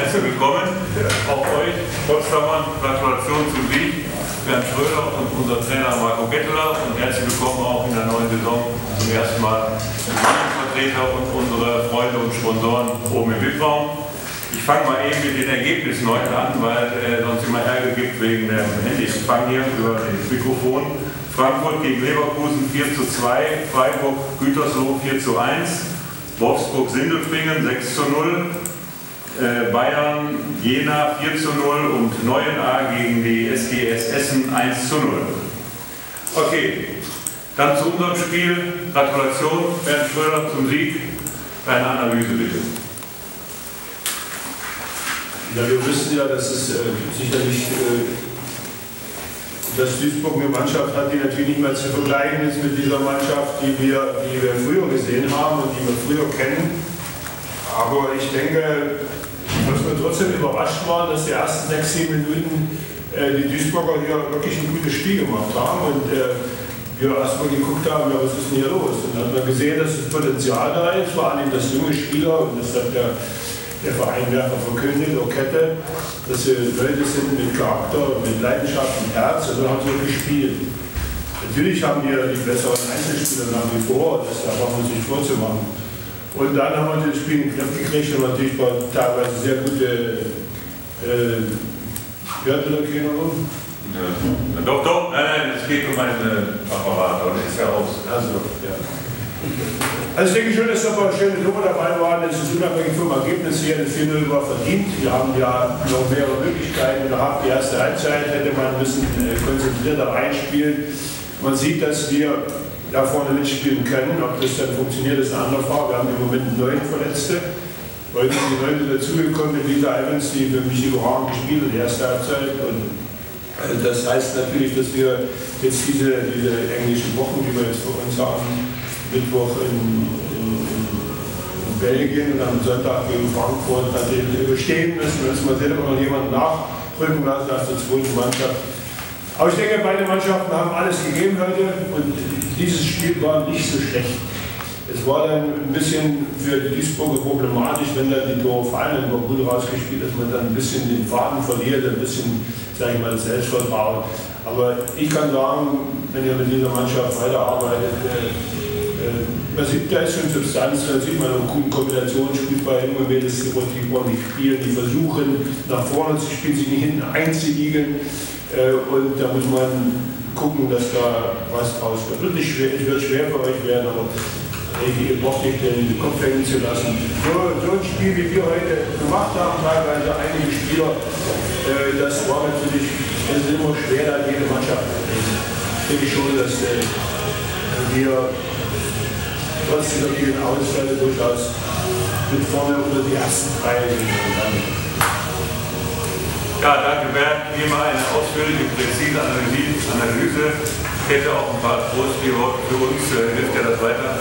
herzlich willkommen. Auch euch, Potsdamern, Gratulation zum Sieg. Bernd Schröder und unser Trainer Marco Getteler und herzlich willkommen auch in der neuen Saison zum ersten Mal Vertreter und unsere Freunde und Sponsoren oben im VIP-Raum. Ich fange mal eben mit den Ergebnissen heute an, weil sonst immer Ärger gibt wegen dem Handy. Ich fange hier über das Mikrofon. Frankfurt gegen Leverkusen 4:2, Freiburg Gütersloh 4:1, Wolfsburg Sindelfingen 6:0, Bayern Jena 4:0 und Neuenahr gegen die SGS Essen 1:0. Okay, dann zu unserem Spiel. Gratulation, Bernd Schröder, zum Sieg. Deine Analyse bitte. Ja, wir wissen ja, dass es sicherlich dass Duisburg eine Mannschaft hat, die natürlich nicht mehr zu vergleichen ist mit dieser Mannschaft, die wir früher gesehen haben und die wir früher kennen. Aber ich denke, dass wir trotzdem überrascht waren, dass die ersten 6-7 Minuten die Duisburger hier wirklich ein gutes Spiel gemacht haben und wir erstmal geguckt haben, ja, was ist denn hier los? Und dann haben wir gesehen, dass das Potenzial da ist, vor allem das junge Spieler, und das hat der Verein mehrfach verkündet, Kette, dass sie Leute sind mit Charakter, mit Leidenschaft und Herz, und dann haben sie gespielt. Natürlich haben wir die besseren Einzelspieler nach wie vor, das darf man sich vorzumachen. Und dann haben wir das Spiel in den Griff gekriegt und natürlich war teilweise sehr gute Doch, nein, es geht um einen Apparat, aber das ist ja aus. Also, ja. Also ich denke schon, dass da ein paar schöne Nummer dabei waren. Es ist unabhängig vom Ergebnis hier, das 4:0 war verdient. Wir haben ja noch mehrere Möglichkeiten gehabt. Die erste Halbzeit hätte man müssen konzentrierter reinspielen. Man sieht, dass wir da vorne mitspielen können. Ob das dann funktioniert, ist eine andere Frage. Wir haben im Moment 9 Verletzte. Heute sind die 9 dazugekommen mit Lisa Evans, die für mich überragend gespielt hat, die erste Halbzeit. Und das heißt natürlich, dass wir jetzt diese englischen Wochen, die wir jetzt vor uns haben, Mittwoch in Belgien und am Sonntag gegen Frankfurt natürlich überstehen müssen. Da müssen wir sehen, ob wir noch jemanden nachrücken lassen aus der zweiten Mannschaft. Aber ich denke, beide Mannschaften haben alles gegeben heute und dieses Spiel war nicht so schlecht. Es war dann ein bisschen für die Duisburger problematisch, wenn dann die Tore fallen, dann war gut rausgespielt, dass man dann ein bisschen den Faden verliert, ein bisschen, sage ich mal, das Selbstvertrauen. Aber ich kann sagen, wenn ihr mit dieser Mannschaft weiterarbeitet, man sieht, da ist schon Substanz, da sieht man einen guten Kombinationsspielball, immer mehr das die spielen, die versuchen nach vorne zu spielen, sich nicht hinten einzuigeln. Und da muss man gucken, dass da was draus wird. Es wird schwer für euch werden, aber ihr braucht nicht den Kopf hängen zu lassen. So ein Spiel, wie wir heute gemacht haben, teilweise einige Spieler, das war natürlich, es ist immer schwer, da jede Mannschaft zu kriegen. Ich denke schon, dass wir trotz dieser vielen Ausfälle durchaus mit vorne unter die ersten 3 sind. Ja, danke Bernd. Wie immer eine ausführliche, präzise Analyse. Ich hätte auch ein paar Trostworte für uns. Hilft ja das weiter?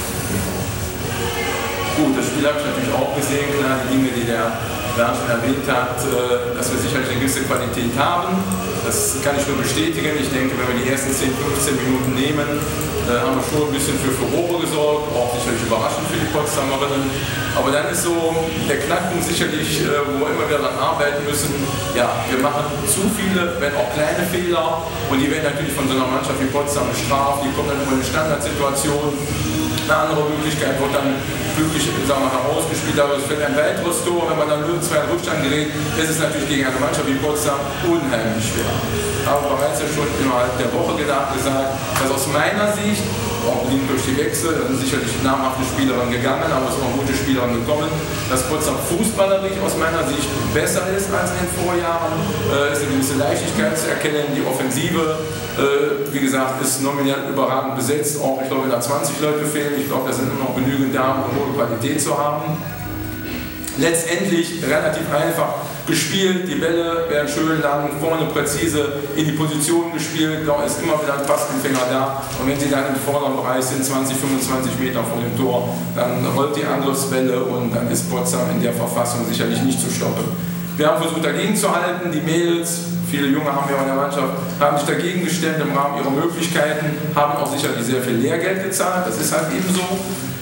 Gut, das Spiel habe ich natürlich auch gesehen. Klar, die Dinge, die der Bernd schon erwähnt hat, dass wir sicherlich eine gewisse Qualität haben. Das kann ich nur bestätigen. Ich denke, wenn wir die ersten 10, 15 Minuten nehmen, haben wir schon ein bisschen für Furore gesorgt, auch sicherlich überraschend für die Potsdamerinnen. Aber dann ist so der Knackpunkt sicherlich, wo wir immer wieder daran arbeiten müssen, ja, wir machen zu viele, wenn auch kleine Fehler, und die werden natürlich von so einer Mannschaft wie Potsdam bestraft, die kommen dann immer in eine Standardsituation. Eine andere Möglichkeit wird dann glücklich, sagen wir, herausgespielt, aber es fällt ein weiteres Tor, wenn man dann 0-2 in Rückstand gerät, ist es natürlich gegen eine Mannschaft wie Potsdam unheimlich schwer. Ich habe bereits ja schon innerhalb der Woche gesagt, dass aus meiner Sicht, auch bedingt durch die Wechsel, da sind sicherlich namhafte Spielerinnen gegangen, aber es sind auch gute Spielerinnen gekommen, dass Potsdam fußballerisch aus meiner Sicht besser ist als in den Vorjahren, ist eine gewisse Leichtigkeit zu erkennen, die Offensive, wie gesagt, ist nominell überragend besetzt, auch ich glaube, da 20 Leute fehlen, ich glaube, da sind immer noch genügend da, um hohe Qualität zu haben. Letztendlich relativ einfach gespielt, die Bälle werden schön lang, vorne präzise in die Position gespielt, da ist immer wieder ein Passempfänger da, und wenn sie dann im vorderen Bereich sind, 20, 25 Meter vor dem Tor, dann rollt die Angriffswelle und dann ist Potsdam in der Verfassung sicherlich nicht zu stoppen. Wir haben versucht dagegen zu halten, die Mädels, viele Junge haben wir in der Mannschaft, haben sich dagegen gestemmt im Rahmen ihrer Möglichkeiten, haben auch sicherlich sehr viel Lehrgeld gezahlt, das ist halt eben so.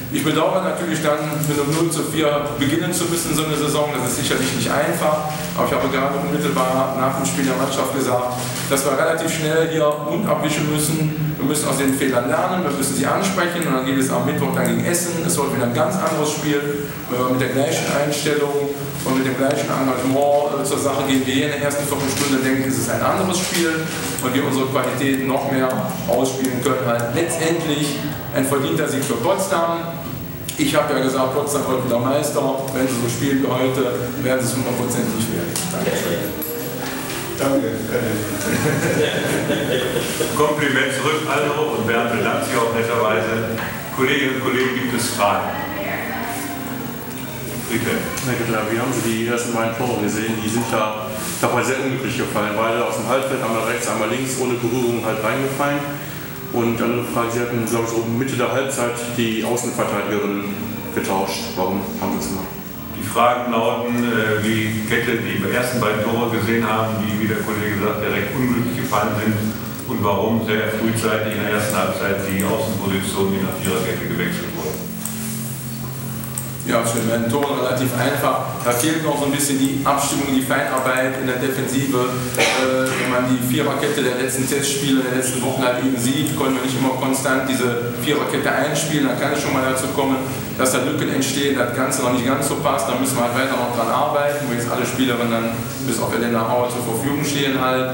Ich bedauere natürlich dann, mit einem 0:4 beginnen zu müssen, so eine Saison. Das ist sicherlich nicht einfach. Aber ich habe gerade unmittelbar nach dem Spiel der Mannschaft gesagt, dass wir relativ schnell hier Mund abwischen müssen. Wir müssen aus den Fehlern lernen, wir müssen sie ansprechen. Und dann geht es am Mittwoch dann gegen Essen. Es wird wieder ein ganz anderes Spiel. Wenn wir mit der gleichen Einstellung und mit dem gleichen Engagement zur Sache gehen wie hier in der ersten Viertelstunde, denke ich, ist es ein anderes Spiel und wir unsere Qualität noch mehr ausspielen können. Halt letztendlich ein verdienter Sieg für Potsdam. Ich habe ja gesagt, Potsdam wird wieder Meister. Wenn sie so spielen wie heute, werden sie es 100%ig werden. Danke. Kompliment zurück, Aldo, und Bernd bedankt sich auch netterweise. Kolleginnen und Kollegen, gibt es Fragen? Herr Gettler, wie haben Sie die ersten beiden Tore gesehen? Die sind ja dabei sehr unglücklich gefallen. Beide aus dem Halbfeld, einmal rechts, einmal links, ohne Berührung halt reingefallen. Und andere Frage, Sie hatten, glaube ich, so Mitte der Halbzeit die Außenverteidigerin getauscht. Warum haben Sie es gemacht? Die Fragen lauten, wie Kette die ersten beiden Tore gesehen haben, die, wie der Kollege sagt, direkt unglücklich gefallen sind, und warum sehr frühzeitig in der ersten Halbzeit die Außenposition in der Viererkette gewechselt wurde. Ja, schön. Ein Tor relativ einfach. Da fehlt noch so ein bisschen die Abstimmung, die Feinarbeit in der Defensive. Wenn man die Viererkette der letzten Testspiele, der letzten Wochen halt eben sieht, konnten wir nicht immer konstant diese Viererkette einspielen. Dann kann es schon mal dazu kommen, dass da Lücken entstehen, das Ganze noch nicht ganz so passt. Da müssen wir halt weiter noch dran arbeiten, wo jetzt alle Spielerinnen dann bis auf Elena Hauer zur Verfügung stehen halt.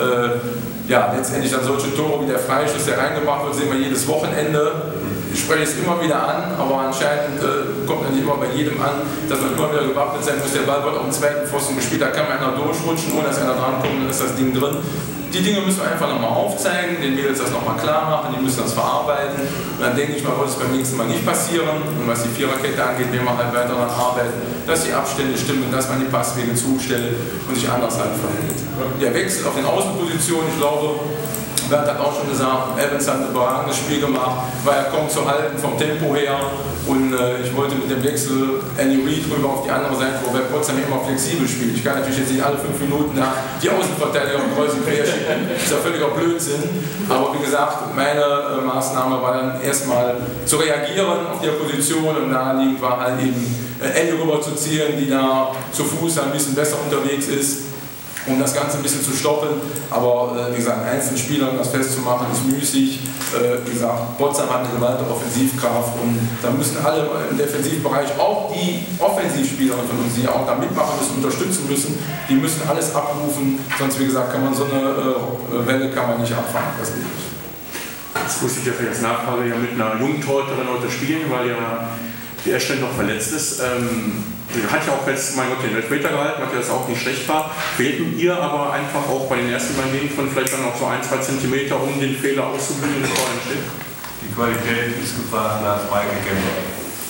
Ja, letztendlich dann solche Tore wie der Freischuss, der reingemacht wird, sehen wir jedes Wochenende. Ich spreche es immer wieder an, aber anscheinend kommt ja nicht immer bei jedem an, dass man immer wieder gewappnet sein muss. Der Ball wird auf dem zweiten Pfosten gespielt, da kann man einer durchrutschen, ohne dass einer drankommt, dann ist das Ding drin. Die Dinge müssen wir einfach nochmal aufzeigen, den Mädels das nochmal klar machen, die müssen das verarbeiten. Und dann denke ich mal, wird es beim nächsten Mal nicht passieren. Und was die Viererkette angeht, werden wir halt weiter daran arbeiten, dass die Abstände stimmen, dass man die Passwege zustellt und sich anders halt verhält. Der Wechsel auf den Außenpositionen, ich glaube, Bernd hat auch schon gesagt, Evans hat ein überragendes Spiel gemacht, war ja kaum zu halten vom Tempo her, und ich wollte mit dem Wechsel Annie Reid rüber auf die andere Seite, wo wir Potsdam immer flexibel spielt. Ich kann natürlich jetzt nicht alle 5 Minuten da die Außenverteidiger kreuz und quer schicken, das ist ja völliger Blödsinn, aber wie gesagt, meine Maßnahme war dann erstmal zu reagieren auf die Position, und naheliegend war halt eben Annie rüber zu ziehen, die da zu Fuß ein bisschen besser unterwegs ist, um das Ganze ein bisschen zu stoppen. Aber wie gesagt, einzelnen Spielern das festzumachen, ist müßig. Wie gesagt, Potsdam hat eine gewaltige Offensivkraft, und da müssen alle im Defensivbereich, auch die Offensivspieler von uns, die ja auch da mitmachen müssen, unterstützen müssen, die müssen alles abrufen. Sonst, wie gesagt, kann man so eine Welle kann man nicht abfangen. Das geht nicht. Das muss ich ja für das Nachfrage ja mit einer jungen Torhüterin heute spielen, weil ja die Ashton noch verletzt ist. Hat ja auch jetzt, mein Gott, den Elfmeter gehalten, hat ja das auch nicht schlecht war. Fehlten ihr aber einfach auch bei den ersten beiden Gegentoren vielleicht dann noch so 1-2 Zentimeter, um den Fehler auszubügeln, bevor er entsteht? Die Qualität ist gefragt nach Michael Kemper.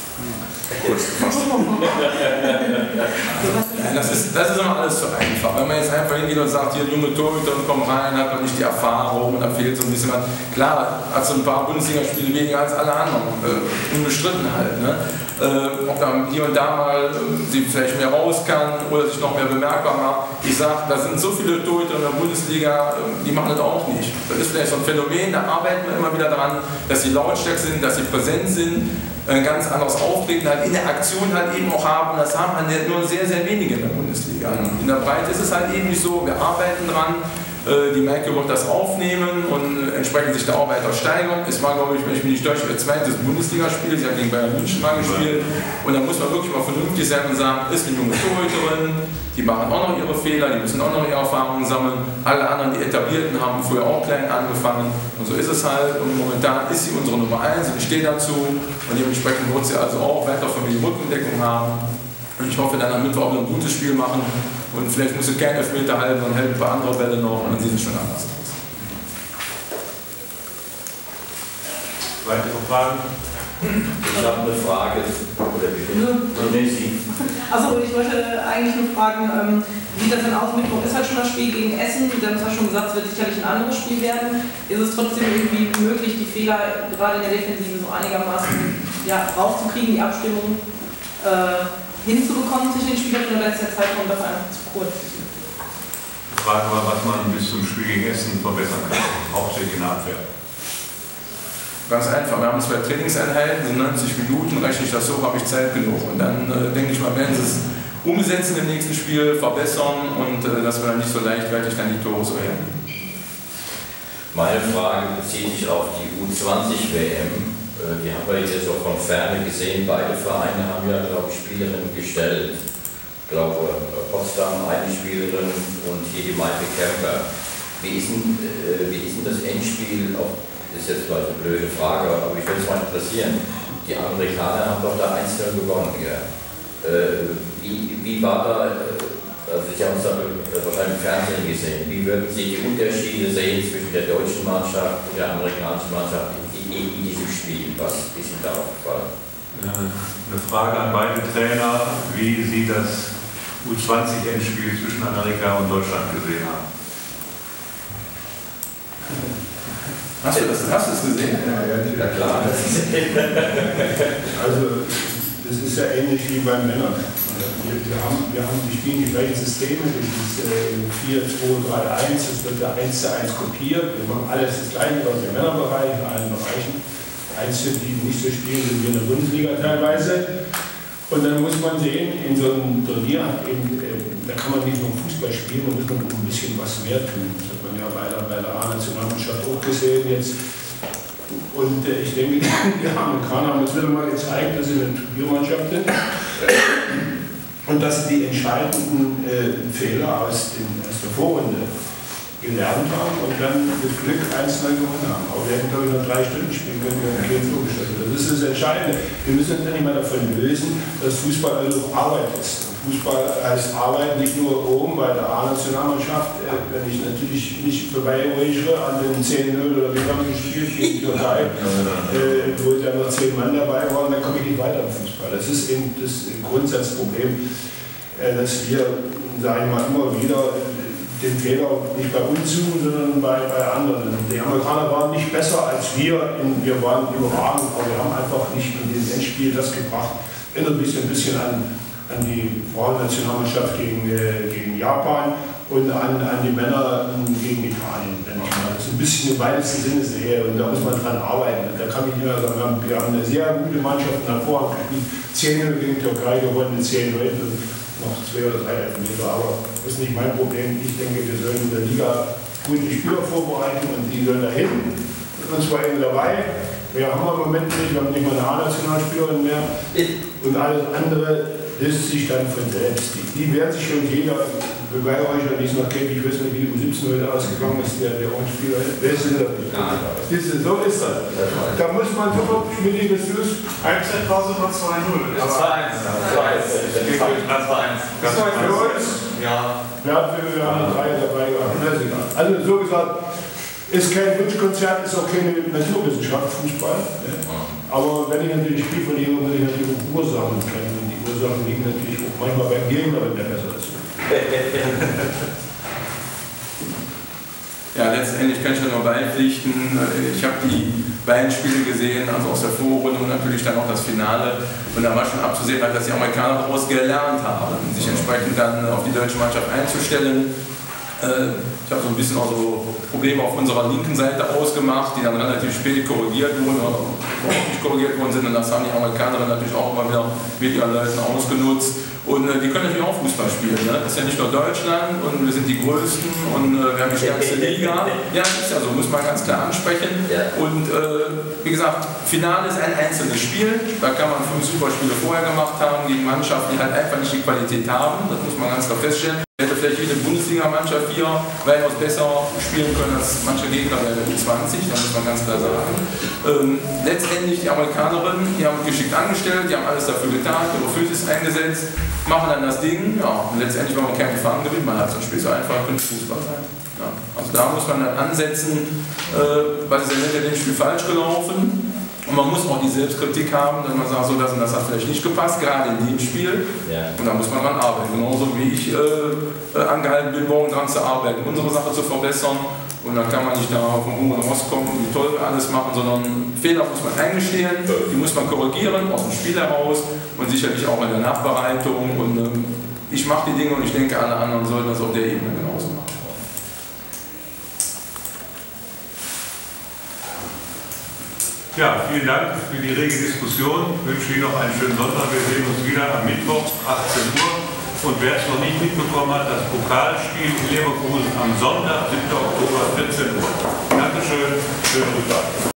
Das ist immer alles zu einfach. Wenn man jetzt einfach hingeht und sagt, hier junge Torhüter und kommen rein, hat man nicht die Erfahrung und da fehlt so ein bisschen was. Klar, hat so ein paar Bundesligaspiele weniger als alle anderen, unbestritten halt. Ne? Ob dann hier und da mal sie vielleicht mehr raus kann oder sich noch mehr bemerkbar macht. Ich sage, da sind so viele Torhüter in der Bundesliga, die machen das auch nicht. Das ist vielleicht so ein Phänomen, da arbeiten wir immer wieder dran, dass sie lautstark sind, dass sie präsent sind, ein ganz anderes Auftreten halt in der Aktion halt eben auch haben. Das haben halt nur sehr, sehr wenige in der Bundesliga. In der Breite ist es halt eben nicht so, wir arbeiten dran. Die Maike wird das aufnehmen und entsprechend sich da auch weiter steigern. Es war, glaube ich, wenn ich mich nicht täusche, ihr zweites Bundesligaspiel. Sie hat gegen Bayern München mal gespielt. Und da muss man wirklich mal vernünftig sein und sagen, ist eine junge Torhüterin, die machen auch noch ihre Fehler, die müssen auch noch ihre Erfahrungen sammeln. Alle anderen, die Etablierten, haben früher auch klein angefangen. Und so ist es halt. Und momentan ist sie unsere Nummer 1 und ich stehe dazu. Und dementsprechend wird sie also auch weiter von mir die Rückendeckung haben. Und ich hoffe, dann am Mittwoch wieder ein gutes Spiel machen. Und vielleicht muss sie kein Elfmeter halten, dann hält ein paar andere Bälle noch und dann sieht es schon anders aus. Weitere Fragen? Ich habe eine Frage. Also ich wollte eigentlich nur fragen, wie sieht das denn aus? Mittwoch ist halt schon das Spiel gegen Essen. Sie haben zwar schon gesagt, es wird sicherlich ein anderes Spiel werden. Ist es trotzdem irgendwie möglich, die Fehler gerade in der Defensive so einigermaßen rauszukriegen, die Abstimmung hinzubekommen zwischen den Spielern, oder ist der Zeitraum dafür einfach zu kurz? Fragen wir, was man bis zum Spiel gegen Essen verbessern kann, hauptsächlich in der Abwehr. Ganz einfach, wir haben 2 Trainingseinheiten, in 90 Minuten rechne ich das so, habe ich Zeit genug. Und dann denke ich mal, werden sie es umsetzen im nächsten Spiel, verbessern und dass wir dann nicht so leichtfertig dann die Tore so her. Meine Frage bezieht sich auf die U20-WM. Die haben wir hier so von Ferne gesehen. Beide Vereine haben ja, glaube ich, Spielerinnen gestellt. Ich glaube, Potsdam eine Spielerin und hier die Maite Kemper. Wie ist denn das Endspiel? Das ist jetzt mal eine blöde Frage, aber ich würde es mal interessieren. Die Amerikaner haben doch da 1-0 gewonnen. Ja. Wie war da, also ich habe es wahrscheinlich im Fernsehen gesehen, wie würden Sie die Unterschiede sehen zwischen der deutschen Mannschaft und der amerikanischen Mannschaft in diesem Spiel? Was ist Ihnen da aufgefallen? Ja, eine Frage an beide Trainer, wie Sie das U20-Endspiel zwischen Amerika und Deutschland gesehen haben. Hast du es gesehen? Ja, klar. Also, das ist ja ähnlich wie beim Männern. Wir spielen die gleichen Systeme, das ist 4-2-3-1, das wird ja 1:1 kopiert. Wir machen alles das Gleiche aus dem Männerbereich, in allen Bereichen. Einzelne, die nicht so spielen, sind wir in der Bundesliga teilweise. Und dann muss man sehen, in so einem Turnier, da kann man nicht nur Fußball spielen, da muss man ein bisschen was mehr tun. Das hat man ja bei der A-Nationalmannschaft auch gesehen jetzt. Und ich denke, die Amerikaner haben jetzt wieder mal gezeigt, dass sie eine Turniermannschaft sind und dass sie die entscheidenden Fehler aus der Vorrunde gelernt haben und dann mit Glück 1-0 gewonnen haben. Aber wir hätten, glaube ich, noch 3 Stunden spielen können, wir haben keinen vorgestellt. Das ist das Entscheidende. Wir müssen uns endlich mal davon lösen, dass Fußball also Arbeit ist. Fußball heißt Arbeit nicht nur oben bei der A-Nationalmannschaft. Wenn ich natürlich nicht vorbeiräuchere an den 10-0 oder wie lange gespielt gegen die Türkei, wo dann noch 10 Mann dabei waren, dann komme ich nicht weiter im Fußball. Das ist eben das Grundsatzproblem, dass wir, sagen wir mal, immer wieder den Fehler nicht bei uns suchen, sondern bei anderen. Die Amerikaner waren nicht besser als wir, wir waren überragend, aber wir haben einfach nicht in diesem Endspiel das gebracht. Erinnert mich so ein bisschen an die Frauennationalmannschaft gegen Japan und an die Männer gegen Italien, denke ich mal. Das ist ein bisschen im weitesten Sinne sehe und da muss man dran arbeiten. Da kann ich nicht mehr sagen, wir haben eine sehr gute Mannschaft hervorragend gespielt, 10-0 gegen die Türkei gewonnen, 10 Leute. Noch 2 oder 3 Elfmeter, aber das ist nicht mein Problem. Ich denke, wir sollen in der Liga gut die Spieler vorbereiten und die sollen da hin. Und zwar eben dabei. Wir haben im Moment nicht, wir haben nicht mal eine A-Nationalspielerin mehr. Und alles andere löst sich dann von selbst. Die werden sich schon jeder beweihräuchern, die es noch kennt. Ich weiß nicht, wie die U17 heute ausgegangen ist, der Spieler. Wer ist denn das? So ist das. Da muss man sofort schmiediges Süß. Halbzeitpause war 2-0. 2-1. Das war für uns. Ja. Wir haben 3 dabei gehabt. Also so gesagt, ist kein Wunschkonzert, ist auch keine Naturwissenschaft, Fußball. Aber wenn ich natürlich Spiel verliere, muss ich natürlich auch Ursachen kennen. Und die Ursachen liegen natürlich auch manchmal beim Gegner, wenn der besser ist. Ja, letztendlich kann ich da nur beipflichten. Ich habe die beiden Spiele gesehen, also aus der Vorrunde und natürlich dann auch das Finale. Und da war schon abzusehen, dass die Amerikaner daraus gelernt haben, sich entsprechend dann auf die deutsche Mannschaft einzustellen. Ich habe so ein bisschen auch so Probleme auf unserer linken Seite ausgemacht, die dann relativ spät korrigiert wurden oder überhaupt nicht korrigiert worden sind. Und das haben die Amerikaner natürlich auch immer wieder mit ihren Leuten ausgenutzt. Und die können natürlich auch Fußball spielen. Ne? Das ist ja nicht nur Deutschland und wir sind die Größten und wir haben die stärkste Liga. Ja, das ist ja so, muss man ganz klar ansprechen. Und wie gesagt, Finale ist ein einzelnes Spiel. Da kann man 5 Superspiele vorher gemacht haben gegen Mannschaften, die halt einfach nicht die Qualität haben. Das muss man ganz klar feststellen. Hätte vielleicht jede Bundesliga-Mannschaft hier weitaus besser spielen können als manche Gegner der U20, da muss man ganz klar sagen. Letztendlich die Amerikanerinnen, die haben geschickt angestellt, die haben alles dafür getan, ihre Physis eingesetzt, machen dann das Ding, ja, und letztendlich, wenn man keinen Gefahren gewinnt, man hat so ein Spiel so einfach, könnte Fußball sein. Ja, also da muss man dann ansetzen, weil es ist ja in dem Spiel falsch gelaufen. Und man muss auch die Selbstkritik haben, dass man sagt, so das und das hat vielleicht nicht gepasst, gerade in dem Spiel. Ja. Und da muss man dran arbeiten. Genauso wie ich angehalten bin, morgen dran zu arbeiten, unsere Sache zu verbessern. Und dann kann man nicht da vom hohen Ross kommen und wie toll wir alles machen, sondern Fehler muss man eingestehen, die muss man korrigieren, aus dem Spiel heraus und sicherlich auch in der Nachbereitung. Und ich mache die Dinge und ich denke, alle anderen sollten das auf der Ebene genauso machen. Ja, vielen Dank für die rege Diskussion. Ich wünsche Ihnen noch einen schönen Sonntag. Wir sehen uns wieder am Mittwoch, 18 Uhr. Und wer es noch nicht mitbekommen hat, das Pokalspiel in Leverkusen am Sonntag, 7. Oktober, 14 Uhr. Dankeschön, schönen guten Tag.